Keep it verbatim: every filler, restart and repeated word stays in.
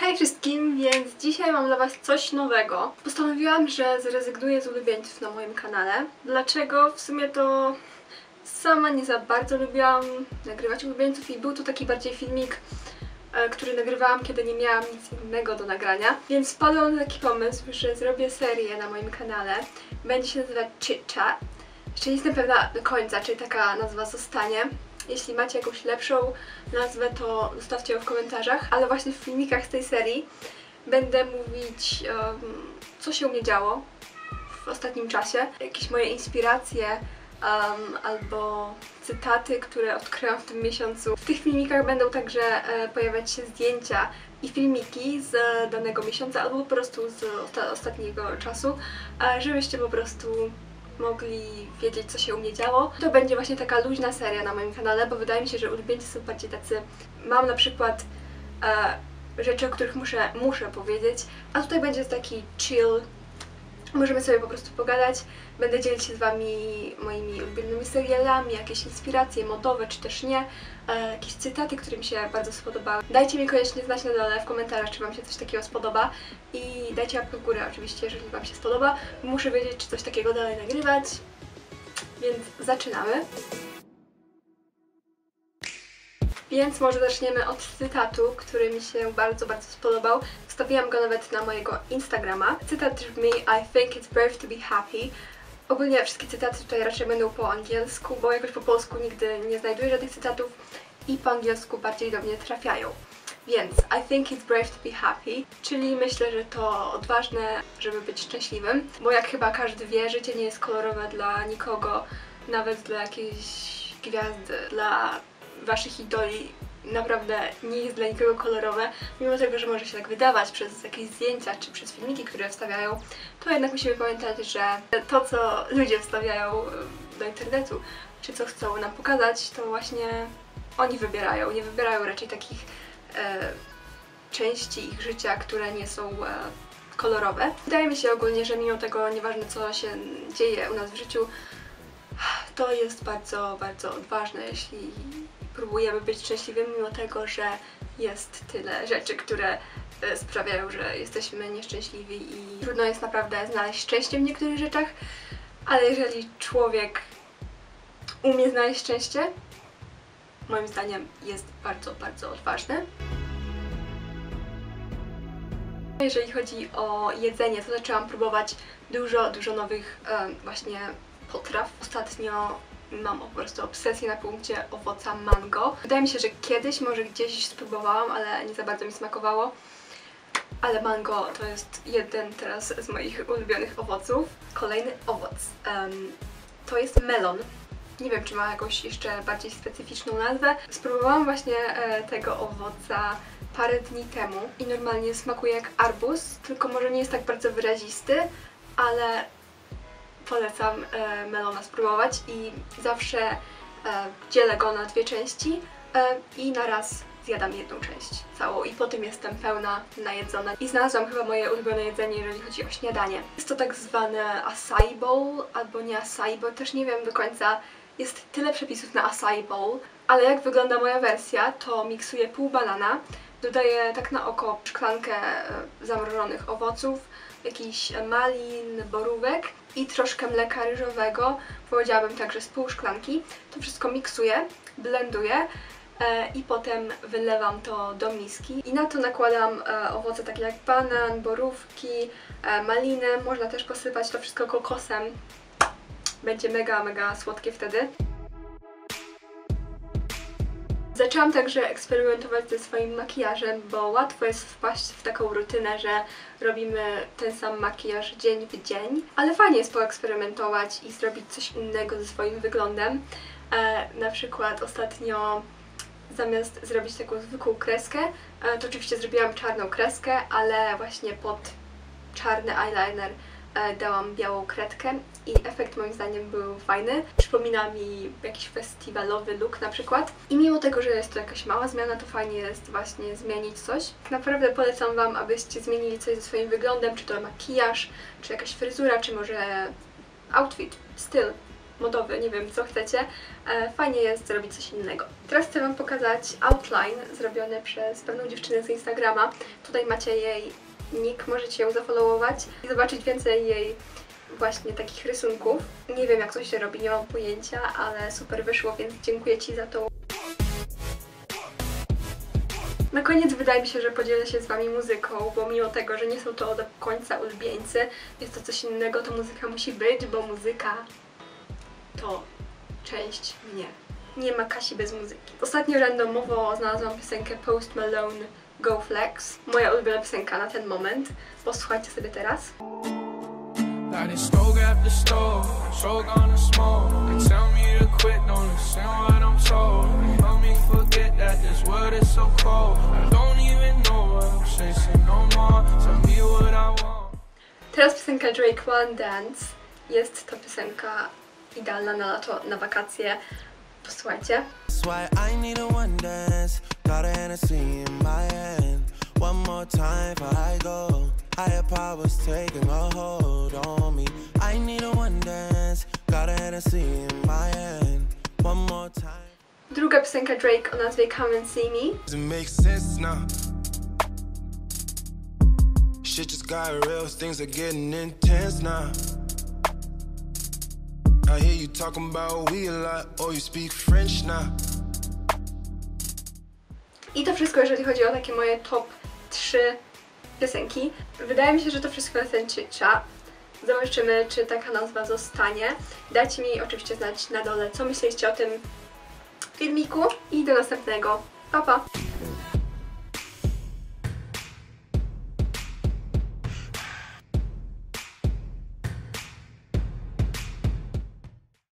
Hej wszystkim, więc dzisiaj mam dla Was coś nowego. Postanowiłam, że zrezygnuję z ulubieńców na moim kanale. Dlaczego? W sumie to sama nie za bardzo lubiłam nagrywać ulubieńców i był to taki bardziej filmik, który nagrywałam, kiedy nie miałam nic innego do nagrania. Więc wpadłam na taki pomysł, że zrobię serię na moim kanale. Będzie się nazywać Chit Chat. Jeszcze nie jestem pewna do końca, czy taka nazwa zostanie. Jeśli macie jakąś lepszą nazwę, to zostawcie ją w komentarzach. Ale właśnie w filmikach z tej serii będę mówić, um, co się u mnie działo w ostatnim czasie. Jakieś moje inspiracje um, albo cytaty, które odkryłam w tym miesiącu. W tych filmikach będą także e, pojawiać się zdjęcia i filmiki z danego miesiąca albo po prostu z osta ostatniego czasu, e, żebyście po prostu mogli wiedzieć, co się u mnie działo. To będzie właśnie taka luźna seria na moim kanale, bo wydaje mi się, że ulubieńcy są bardziej tacy... Mam na przykład e, rzeczy, o których muszę, muszę powiedzieć, a tutaj będzie taki chill. Możemy sobie po prostu pogadać. Będę dzielić się z Wami moimi ulubionymi serialami, jakieś inspiracje modowe, czy też nie, e, jakieś cytaty, które mi się bardzo spodobały. Dajcie mi koniecznie znać na dole w komentarzach, czy Wam się coś takiego spodoba i dajcie łapkę w górę oczywiście, jeżeli Wam się spodoba. Muszę wiedzieć, czy coś takiego dalej nagrywać, więc zaczynamy. Więc może zaczniemy od cytatu, który mi się bardzo, bardzo spodobał. Wstawiłam go nawet na mojego Instagrama. Cytat brzmi: I think it's brave to be happy. Ogólnie wszystkie cytaty tutaj raczej będą po angielsku, bo jakoś po polsku nigdy nie znajduję żadnych cytatów i po angielsku bardziej do mnie trafiają. Więc I think it's brave to be happy, czyli myślę, że to odważne, żeby być szczęśliwym, bo jak chyba każdy wie, życie nie jest kolorowe dla nikogo, nawet dla jakiejś gwiazdy, dla Waszych idoli naprawdę nie jest dla nikogo kolorowe, mimo tego, że może się tak wydawać przez jakieś zdjęcia czy przez filmiki, które wstawiają, to jednak musimy pamiętać, że to, co ludzie wstawiają do internetu, czy co chcą nam pokazać, to właśnie oni wybierają. Nie wybierają raczej takich e, części ich życia, które nie są e, kolorowe. Wydaje mi się ogólnie, że mimo tego, nieważne co się dzieje u nas w życiu, to jest bardzo, bardzo odważne, jeśli próbujemy być szczęśliwymi, mimo tego, że jest tyle rzeczy, które sprawiają, że jesteśmy nieszczęśliwi i trudno jest naprawdę znaleźć szczęście w niektórych rzeczach, ale jeżeli człowiek umie znaleźć szczęście, moim zdaniem jest bardzo, bardzo odważny. Jeżeli chodzi o jedzenie, to zaczęłam próbować dużo, dużo nowych um, właśnie potraw. Ostatnio mam po prostu obsesję na punkcie owoca mango. Wydaje mi się, że kiedyś może gdzieś spróbowałam, ale nie za bardzo mi smakowało. Ale mango to jest jeden teraz z moich ulubionych owoców. Kolejny owoc um, to jest melon. Nie wiem, czy ma jakąś jeszcze bardziej specyficzną nazwę. Spróbowałam właśnie e, tego owoca parę dni temu i normalnie smakuje jak arbuz, tylko może nie jest tak bardzo wyrazisty, ale polecam e, melona spróbować i zawsze e, dzielę go na dwie części e, i na raz zjadam jedną część całą i po tym jestem pełna, najedzona. I znalazłam chyba moje ulubione jedzenie, jeżeli chodzi o śniadanie. Jest to tak zwane acai bowl, albo nie acai, bo też nie wiem do końca. Jest tyle przepisów na acai bowl, ale jak wygląda moja wersja, to miksuję pół banana, dodaję tak na oko szklankę e, zamrożonych owoców, jakiś malin, borówek i troszkę mleka ryżowego, powiedziałabym także z pół szklanki. To wszystko miksuję, blenduję e, i potem wylewam to do miski. I na to nakładam e, owoce takie jak banan, borówki, e, maliny. Można też posypać to wszystko kokosem. Będzie mega, mega słodkie wtedy. Zaczęłam także eksperymentować ze swoim makijażem, bo łatwo jest wpaść w taką rutynę, że robimy ten sam makijaż dzień w dzień, ale fajnie jest poeksperymentować i zrobić coś innego ze swoim wyglądem. E, na przykład ostatnio zamiast zrobić taką zwykłą kreskę, e, to oczywiście zrobiłam czarną kreskę, ale właśnie pod czarny eyeliner dałam białą kredkę i efekt moim zdaniem był fajny. Przypomina mi jakiś festiwalowy look na przykład. I mimo tego, że jest to jakaś mała zmiana, to fajnie jest właśnie zmienić coś. Naprawdę polecam Wam, abyście zmienili coś ze swoim wyglądem, czy to makijaż, czy jakaś fryzura, czy może outfit, styl. modowy, nie wiem co chcecie, e, fajnie jest zrobić coś innego. Teraz chcę Wam pokazać outline zrobiony przez pewną dziewczynę z Instagrama. Tutaj macie jej nick, możecie ją zafollowować i zobaczyć więcej jej właśnie takich rysunków. Nie wiem jak to się robi, nie mam pojęcia, ale super wyszło, więc dziękuję Ci za to. Na koniec wydaje mi się, że podzielę się z Wami muzyką, bo mimo tego, że nie są to do końca ulubieńcy, jest to coś innego, to muzyka musi być, bo muzyka to część mnie. Nie ma Kasi bez muzyki. Ostatnio randomowo znalazłam piosenkę Post Malone Go Flex. Moja ulubiona piosenka na ten moment. Posłuchajcie sobie teraz. Teraz piosenka Drake One Dance. Jest to piosenka idealna na lato, na wakacje. Posłuchajcie. Druga piosenka Drake o nazwie Come and See Me. Shit just got real, things are getting intense now. I hear you talking about we a lot, or you speak French now. I to wszystko, jeżeli chodzi o takie moje top trzy piosenki. Wydaje mi się, że to wszystko na ten chit-chat. Zobaczymy, czy taka nazwa zostanie. Dajcie mi oczywiście znać na dole, co myślicie o tym filmiku i do następnego. Pa, pa!